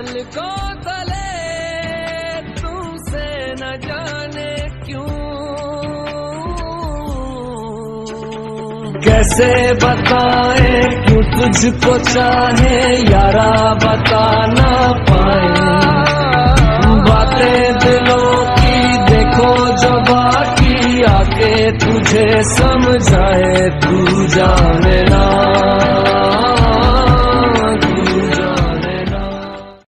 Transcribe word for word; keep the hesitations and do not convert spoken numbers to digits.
पलकों तले तुमसे न जाने क्यों, कैसे बताए क्यों तुझको चाहे यारा बता ना पाए। बातें दिलों की देखो जो बाकी आके तुझे समझाए, तू जाने ना।